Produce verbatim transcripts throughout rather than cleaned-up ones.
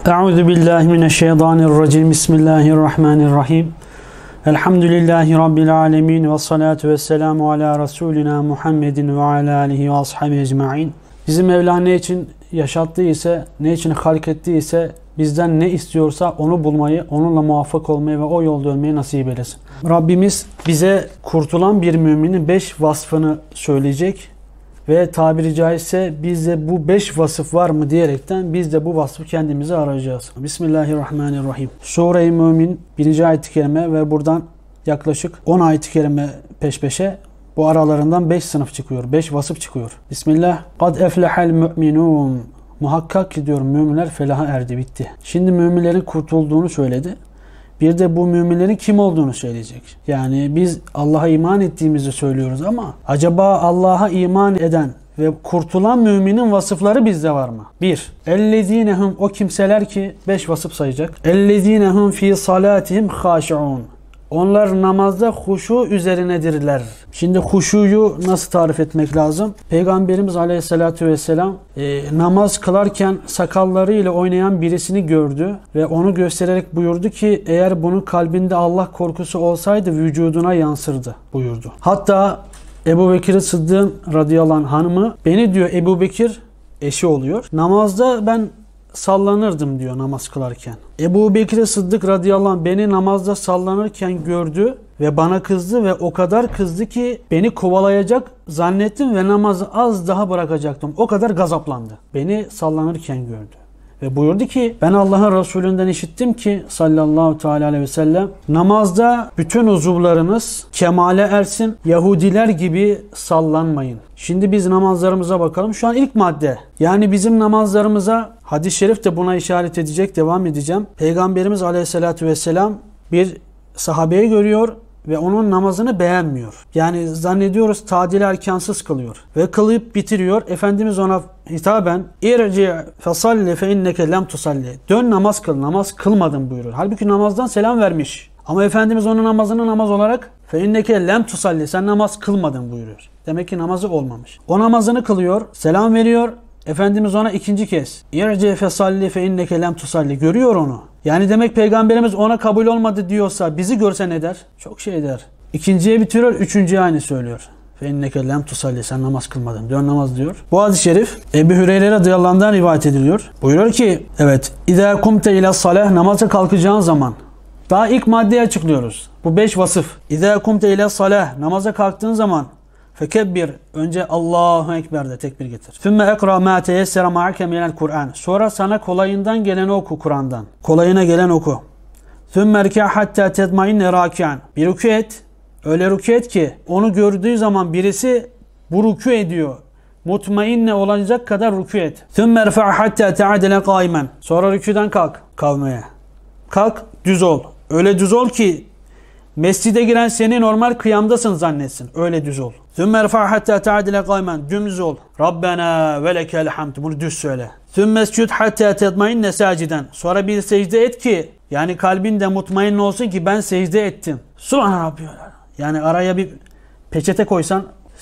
Euzu billahi mineşşeytanirracim. Bismillahirrahmanirrahim. Elhamdülillahi rabbil alamin ve salatu vesselamu ala rasulina Muhammedin ve ala alihi ve ashabihi ecmaîn. Bizi Mevla ne için yaşattıysa, ne için halk ettiyse, bizden ne istiyorsa onu bulmayı, onunla muvaffak olmayı ve o yolda ölmeyi nasip eylesin. Rabbimiz bize kurtulan bir müminin beş vasfını söyleyecek ve tabiri caizse bizde bu beş vasıf var mı diyerekten biz de bu vasfı kendimize arayacağız. Bismillahirrahmanirrahim. Sure-i Mümin birinci ayet-i kerime ve buradan yaklaşık on ayet-i kerime peş peşe, bu aralarından beş sınıf çıkıyor, beş vasıf çıkıyor. Bismillah. Kad eflehel mü'minun. Muhakkak ki diyor müminler felaha erdi, bitti. Şimdi müminlerin kurtulduğunu söyledi. Bir de bu müminlerin kim olduğunu söyleyecek. Yani biz Allah'a iman ettiğimizi söylüyoruz ama acaba Allah'a iman eden ve kurtulan müminin vasıfları bizde var mı? Bir. Ellezinehum, o kimseler ki beş vasıf sayacak. Ellezinehum fi salatihim haşiun. Onlar namazda huşu üzerinedirler. Şimdi huşuyu nasıl tarif etmek lazım? Peygamberimiz Aleyhisselatü Vesselam e, namaz kılarken sakallarıyla oynayan birisini gördü ve onu göstererek buyurdu ki eğer bunun kalbinde Allah korkusu olsaydı vücuduna yansırdı buyurdu. Hatta Ebu Bekir Sıddık'ın radıyallahu anh hanımı, beni diyor Ebu Bekir eşi oluyor, namazda ben sallanırdım diyor namaz kılarken. Ebu Bekir Sıddık radıyallahu anh beni namazda sallanırken gördü ve bana kızdı ve o kadar kızdı ki beni kovalayacak zannettim ve namazı az daha bırakacaktım. O kadar gazaplandı. Beni sallanırken gördü. Ve buyurdu ki ben Allah'ın Resulünden işittim ki sallallahu teala aleyhi ve sellem namazda bütün uzuvlarınız kemale ersin, Yahudiler gibi sallanmayın. Şimdi biz namazlarımıza bakalım. Şu an ilk madde. Yani bizim namazlarımıza hadis-i şerif de buna işaret edecek, devam edeceğim. Peygamberimiz aleyhissalatü vesselam bir sahabeyi görüyor ve onun namazını beğenmiyor. Yani zannediyoruz tadil erkansız kılıyor. Ve kılıp bitiriyor. Efendimiz ona hitaben İrci fesalli fe inneke lem tusalli. Dön namaz kıl. Namaz kılmadın buyuruyor. Halbuki namazdan selam vermiş. Ama Efendimiz onun namazını namaz olarak fe inneke lem tusalli. Sen namaz kılmadın buyuruyor. Demek ki namazı olmamış. O namazını kılıyor. Selam veriyor. Efendimiz ona ikinci kez İrci fesalli fe inneke lem tusalli. Görüyor onu. Yani demek Peygamberimiz ona kabul olmadı diyorsa bizi görse ne der? Çok şey der. İkinciye bitiriyor, üçüncüye aynı söylüyor. Fe inneke lem tusalli, sen namaz kılmadın. Dön namaz diyor. Bu hadis-i şerif Ebu Hüreyre radıyallahu anh'dan rivayet ediliyor. Buyuruyor ki evet, İzâ kumte ile salah, namaza kalkacağın zaman. Daha ilk maddeyi açıklıyoruz. Bu beş vasıf. İzâ kumte ile salah, namaza kalktığın zaman fekebbir, önce Allahu Ekber de tekbir getir. Sümme ekra ma teyessere ma'ake minel Kur'an. Sonra sana kolayından geleni oku Kur'an'dan. Kolayına gelen oku. Sümme erkâ hatta tedmainne râki'an. Bir rükû et. Öyle rükû et ki onu gördüğü zaman birisi bu rükû ediyor. Mutmainne olacak kadar rükû et. Sümme erfa' hatta te'adele kâimen. Sonra rükûden kalk. Kavmeye. Kalk, düz ol. Öyle düz ol ki mescide giren seni normal kıyamdasın zannetsin. Öyle düz ol. Sümme erfa' hatta te'adile kâimen. Dümdüz ol. Rabbena ve lekel hamd. Bunu düz söyle. Sümme escud hatta tedmainne sâciden. Sonra bir secde et ki yani kalbinde mutmain olsun ki ben secde ettim. Subhan Rabbiyal. Yani araya bir peçete koysan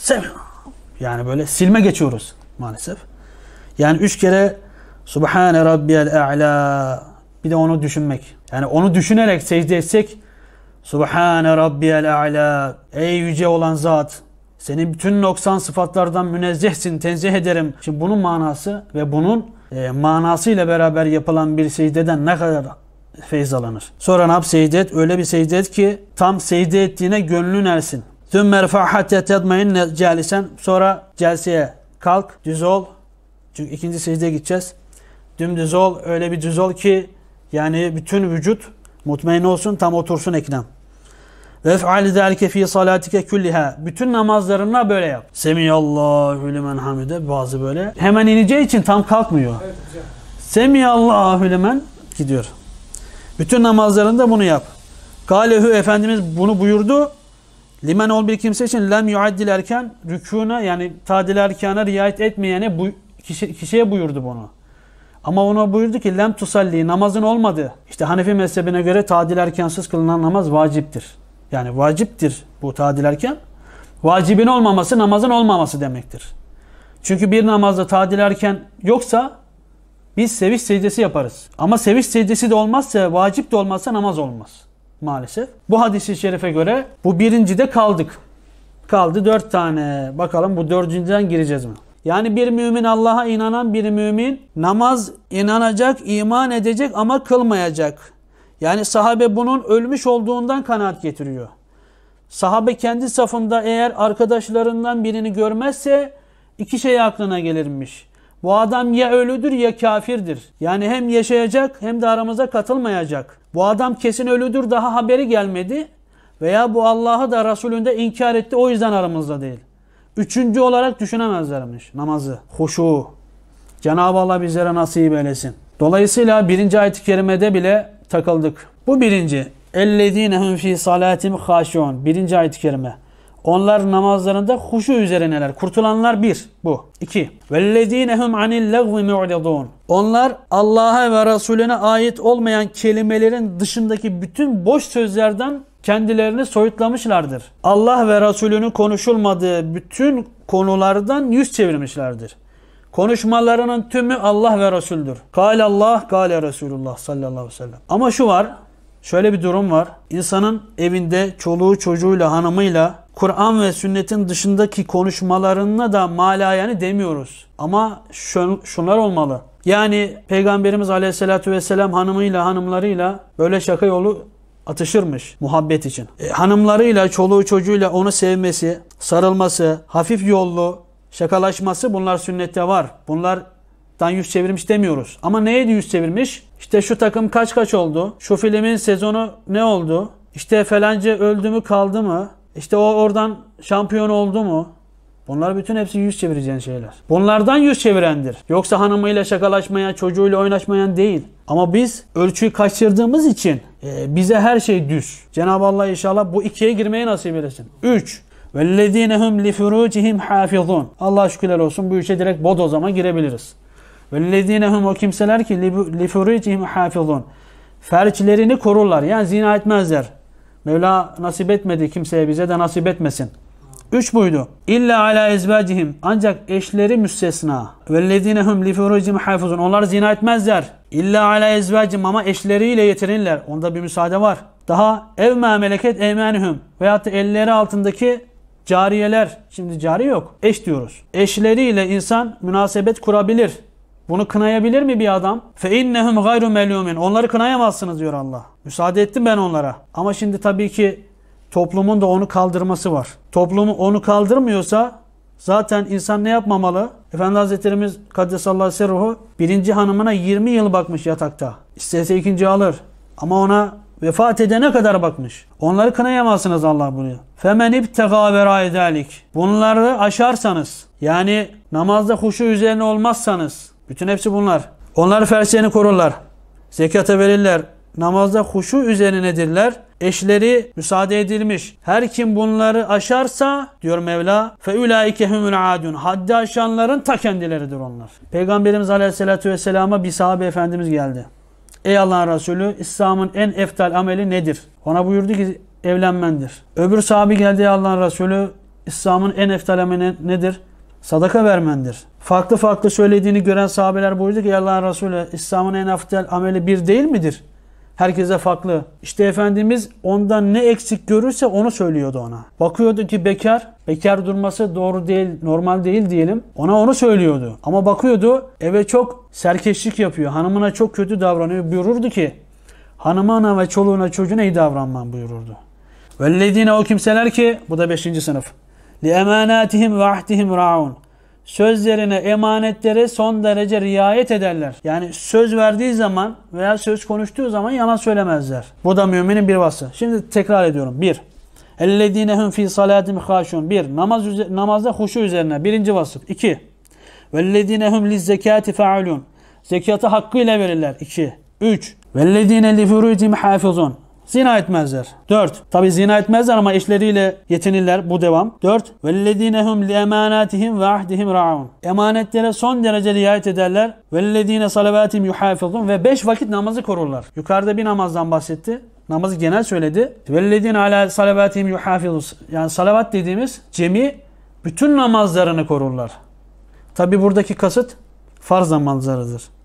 yani böyle silme geçiyoruz maalesef. Yani üç kere Subhane Rabbiyal a'la. Bir de onu düşünmek. Yani onu düşünerek secde etsek Subhane Rabbiyal a'la. Ey yüce olan zat, senin bütün noksan sıfatlardan münezzehsin, tenzih ederim. Şimdi bunun manası ve bunun e, manasıyla beraber yapılan bir secdeden ne kadar feyz alınır. Sonra ne yap? Secde et. Öyle bir secde et ki tam secde ettiğine gönlün ersin. Sümme erfa' hatta tedmainne calisen. Sonra celseye kalk, düz ol. Çünkü ikinci secdeye gideceğiz. Dümdüz ol. Öyle bir düz ol ki yani bütün vücut mutmain olsun, tam otursun eklem. Ve fe'al zâlike fî salâtike kulliha. Bütün namazlarına böyle yap. Semiyallahu limen hamide, bazı böyle. Hemen ineceği için tam kalkmıyor. Evet, Semiyallahu limen gidiyor. Bütün namazlarında bunu yap. Kâlehu, Efendimiz bunu buyurdu. Limen ol bir kimse için lem yuaddil erken, rükûna yani tadil erkâna riayet etmeyene bu kişi, kişiye buyurdu bunu. Ama ona buyurdu ki lem tusalli, namazın olmadı. İşte Hanefi mezhebine göre tadil erkansız kılınan namaz vaciptir. Yani vaciptir bu tadil erken. Vacibin olmaması namazın olmaması demektir. Çünkü bir namazda tadil erken yoksa biz sevinç secdesi yaparız. Ama sevinç secdesi de olmazsa, vacip de olmazsa namaz olmaz. Maalesef. Bu hadis-i şerife göre bu birincide kaldık. Kaldı dört tane. Bakalım bu dördüncüden gireceğiz mi? Yani bir mümin, Allah'a inanan bir mümin namaz inanacak, iman edecek ama kılmayacak. Yani sahabe bunun ölmüş olduğundan kanaat getiriyor. Sahabe kendi safında eğer arkadaşlarından birini görmezse iki şey aklına gelirmiş. Bu adam ya ölüdür ya kafirdir. Yani hem yaşayacak hem de aramıza katılmayacak. Bu adam kesin ölüdür, daha haberi gelmedi. Veya bu Allah'ı da Resulünü de inkar etti, o yüzden aramızda değil. Üçüncü olarak düşünemezlermiş namazı, huşu. Cenab-ı Allah bizlere nasip eylesin. Dolayısıyla birinci ayet-i kerimede bile takıldık. Bu birinci. اَلَّذ۪ينَهُمْ ف۪ي صَلَاتِمْ خَاشِعُونَ. Birinci ayet-i kerime. Onlar namazlarında huşu üzerineler. Kurtulanlar bir. Bu. İki. وَالَّذ۪ينَهُمْ عَنِ اللَّغْوِ مُعْرِضُونَ. Onlar Allah'a ve Resulüne ait olmayan kelimelerin dışındaki bütün boş sözlerden kendilerini soyutlamışlardır. Allah ve Resulünün konuşulmadığı bütün konulardan yüz çevirmişlerdir. Konuşmalarının tümü Allah ve Resul'dür. Kâle Allah, kâle Resulullah sallallahu aleyhi ve sellem. Ama şu var, şöyle bir durum var. İnsanın evinde çoluğu çocuğuyla, hanımıyla Kur'an ve sünnetin dışındaki konuşmalarına da malayani demiyoruz. Ama şun, şunlar olmalı. Yani Peygamberimiz aleyhissalatü vesselam hanımıyla, hanımlarıyla böyle şaka yolu atışırmış muhabbet için. E, hanımlarıyla, çoluğu çocuğuyla onu sevmesi, sarılması, hafif yollu şakalaşması, bunlar sünnette var. Bunlardan yüz çevirmiş demiyoruz. Ama neye yüz çevirmiş? İşte şu takım kaç kaç oldu? Şu filmin sezonu ne oldu? İşte falanca öldü mü kaldı mı? İşte o oradan şampiyon oldu mu? Bunlar bütün hepsi yüz çevireceğin şeyler. Bunlardan yüz çevirendir. Yoksa hanımıyla şakalaşmayan, çocuğuyla oynaşmayan değil. Ama biz ölçüyü kaçırdığımız için e, bize her şey düz. Cenab-ı Allah inşallah bu ikiye girmeyi nasip eylesin. Üç. وَالَّذ۪ينَ هُمْ لِفُرُوجِهِمْ حَافِظُونَ. Allah'a şükürler olsun, bu işe direkt bodozama girebiliriz. وَالَّذ۪ينَ هُمْ, o kimseler ki لِفُرُوجِهِمْ حَافِظُونَ. Ferçlerini korurlar. Yani zina etmezler. Mevla nasip etmedi kimseye, bize de nasip etmesin. Üç buydu. İlla ala ezvacihim. Ancak eşleri müstesna. وَالَّذ۪ينَ هُمْ لِفُرُوجِهِمْ حَافِظُونَ. Onlar zina etmezler. İlla ala ezvacihim, ama eşleriyle yetirirler. Onda bir müsaade var. Daha ev ma meleket eymenihum. Veyahut da elleri altındaki cariyeler. Şimdi cari yok. Eş diyoruz. Eşleriyle insan münasebet kurabilir. Bunu kınayabilir mi bir adam? فَاِنَّهُمْ غَيْرُ مَلُومٍ. Onları kınayamazsınız diyor Allah. Müsaade ettim ben onlara. Ama şimdi tabii ki toplumun da onu kaldırması var. Toplumu onu kaldırmıyorsa zaten insan ne yapmamalı? Efendi Hazretlerimiz Kaddesallahu sirruhu birinci hanımına yirmi yıl bakmış yatakta. İstese ikinci alır. Ama ona vefat edene kadar bakmış. Onları kınayamazsınız Allah buyuruyor. فَمَنْ اِبْتَغَى وَرَاءِ ذَٰلِكِ. Bunları aşarsanız, yani namazda huşu üzerine olmazsanız, bütün hepsi bunlar. Onlar ferçlerini korurlar. Zekata verirler. Namazda huşu üzerinedirler. Eşleri müsaade edilmiş. Her kim bunları aşarsa diyor Mevla فَاُولَٰئِكَ هُمُ الْعَادُونَ. Haddi aşanların ta kendileridir onlar. Peygamberimiz Aleyhisselatü Vesselam'a bir sahabe efendimiz geldi. Ey Allah'ın Resulü, İslam'ın en eftal ameli nedir? Ona buyurdu ki evlenmendir. Öbür sahabe geldi, ey Allah'ın Resulü, İslam'ın en eftal ameli nedir? Sadaka vermendir. Farklı farklı söylediğini gören sahabeler buyurdu ki ey Allah'ın Resulü, İslam'ın en eftal ameli bir değil midir? Herkese farklı. İşte Efendimiz ondan ne eksik görürse onu söylüyordu ona. Bakıyordu ki bekar, bekar durması doğru değil, normal değil diyelim. Ona onu söylüyordu. Ama bakıyordu eve çok serkeşlik yapıyor. Hanımına çok kötü davranıyor. Buyururdu ki hanımına ve çoluğuna çocuğuna iyi davranman buyururdu. Vellezine, o kimseler ki, bu da beşinci sınıf. Li emanatihim ve ahdihim raun. Sözlerine, emanetlere son derece riayet ederler. Yani söz verdiği zaman veya söz konuştuğu zaman yalan söylemezler. Bu da müminin bir vasfı. Şimdi tekrar ediyorum. Bir. Ellezinehum fi salatim haşun. Bir. Namaz, namazda huşu üzerine. Birinci vasıf. İki. Vellezinehum lizzekati faulun. Zekatı hakkıyla verirler. İki. Üç. Vellezine li furucihim hafizun. Zina etmezler. Dört. Tabi zina etmezler ama eşleriyle yetinirler. Bu devam. Dört. وَالَّذ۪ينَهُمْ لِيَمَانَاتِهِمْ وَعْدِهِمْ رَعُونَ. Emanetlere son derece riayet ederler. وَالَّذ۪ينَ صَلَوَاتِهِمْ يُحَافِظُونَ. Ve beş vakit namazı korurlar. Yukarıda bir namazdan bahsetti. Namazı genel söyledi. وَالَّذ۪ينَ عَلَى صَلَوَاتِهِمْ يُحَافِظُونَ. Yani salavat dediğimiz cemi bütün namazlarını korurlar. Tabi buradaki kasıt farz namazlarıdır.